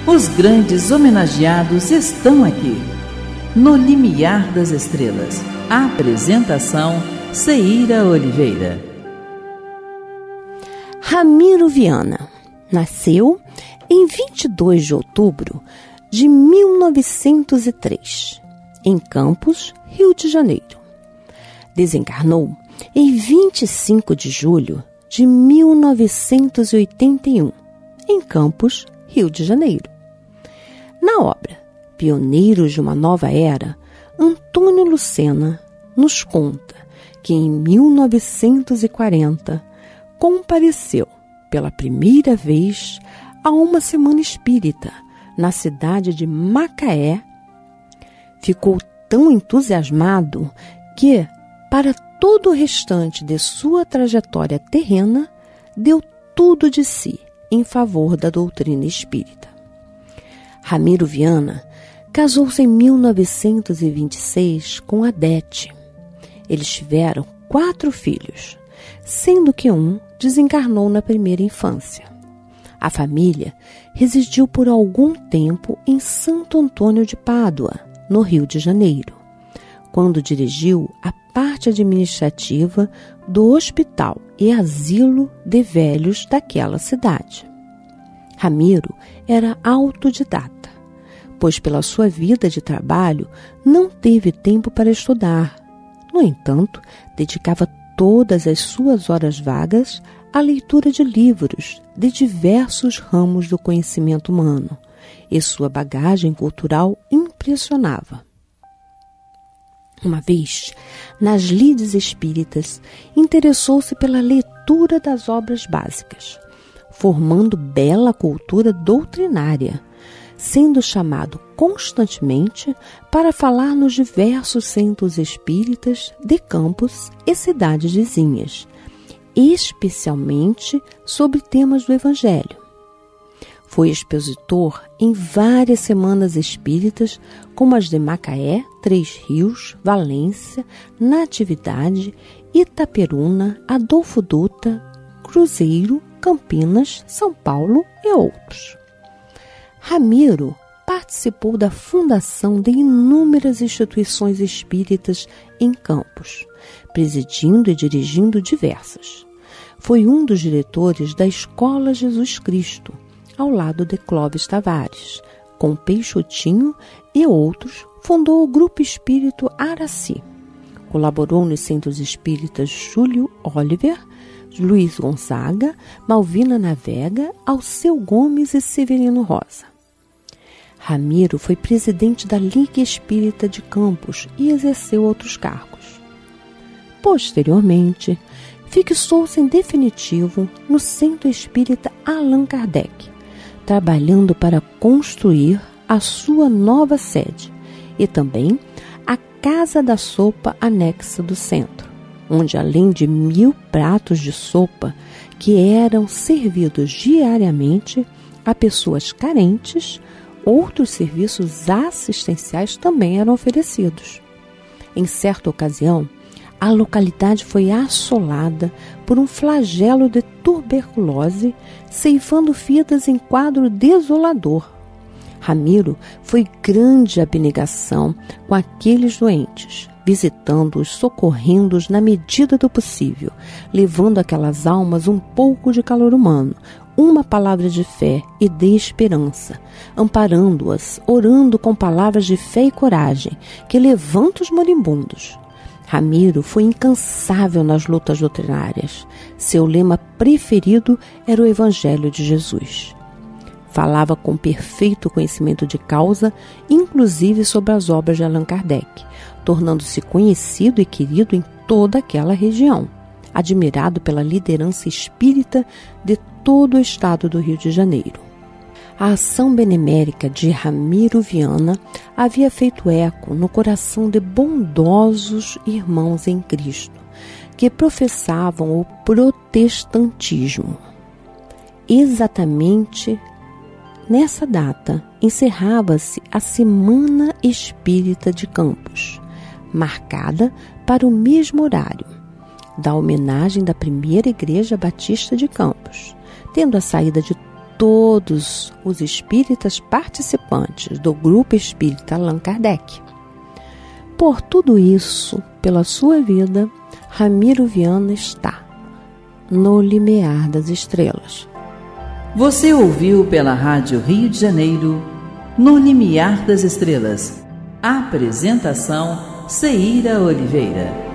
Os grandes homenageados estão aqui. No Limiar das Estrelas. Apresentação: Ceira Oliveira. Ramiro Viana nasceu em 22 de outubro de 1903, em Campos, Rio de Janeiro. Desencarnou em 25 de julho de 1981, em Campos, Rio de Janeiro. Na obra Pioneiros de uma Nova Era, Antônio Lucena nos conta que em 1940 compareceu pela primeira vez a uma semana espírita na cidade de Macaé. Ficou tão entusiasmado que, para todo o restante de sua trajetória terrena, deu tudo de si em favor da doutrina espírita. Ramiro Viana casou-se em 1926 com Adete. Eles tiveram 4 filhos, sendo que um desencarnou na primeira infância. A família residiu por algum tempo em Santo Antônio de Pádua, no Rio de Janeiro, quando dirigiu a parte administrativa do hospital e asilo de velhos daquela cidade. Ramiro era autodidata, pois pela sua vida de trabalho não teve tempo para estudar. No entanto, dedicava todas as suas horas vagas à leitura de livros de diversos ramos do conhecimento humano, e sua bagagem cultural impressionava. Uma vez, nas lides espíritas, interessou-se pela leitura das obras básicas, formando bela cultura doutrinária, sendo chamado constantemente para falar nos diversos centros espíritas de Campos e cidades vizinhas, especialmente sobre temas do Evangelho. Foi expositor em várias semanas espíritas, como as de Macaé, Três Rios, Valência, Natividade, Itaperuna, Adolfo Dutra, Cruzeiro, Campinas, São Paulo e outros. Ramiro participou da fundação de inúmeras instituições espíritas em Campos, presidindo e dirigindo diversas. Foi um dos diretores da Escola Jesus Cristo, ao lado de Clóvis Tavares. Com Peixotinho e outros, fundou o Grupo Espírito Araci. Colaborou nos centros espíritas Júlio Oliver, Luiz Gonzaga, Malvina Navega, Alceu Gomes e Severino Rosa. Ramiro foi presidente da Liga Espírita de Campos e exerceu outros cargos. Posteriormente, fixou-se em definitivo no Centro Espírita Allan Kardec, trabalhando para construir a sua nova sede e também a Casa da Sopa anexa do centro, onde além de 1000 pratos de sopa que eram servidos diariamente a pessoas carentes, outros serviços assistenciais também eram oferecidos. Em certa ocasião, a localidade foi assolada por um flagelo de tuberculose, ceifando vidas em quadro desolador. Ramiro foi grande abnegação com aqueles doentes, visitando-os, socorrendo-os na medida do possível, levando àquelas almas um pouco de calor humano, uma palavra de fé e de esperança, amparando-as, orando com palavras de fé e coragem, que levantam os moribundos. Ramiro foi incansável nas lutas doutrinárias. Seu lema preferido era o Evangelho de Jesus. Falava com perfeito conhecimento de causa, inclusive sobre as obras de Allan Kardec, tornando-se conhecido e querido em toda aquela região, admirado pela liderança espírita de todo o estado do Rio de Janeiro. A ação benemérica de Ramiro Viana havia feito eco no coração de bondosos irmãos em Cristo, que professavam o protestantismo. Exatamente nessa data, encerrava-se a Semana Espírita de Campos, marcada para o mesmo horário da homenagem da primeira Igreja Batista de Campos, tendo a saída de todos os espíritas participantes do Grupo Espírita Allan Kardec. Por tudo isso, pela sua vida, Ramiro Viana está no limiar das estrelas. Você ouviu pela Rádio Rio de Janeiro, No Limiar das Estrelas. Apresentação, Ceíra Oliveira.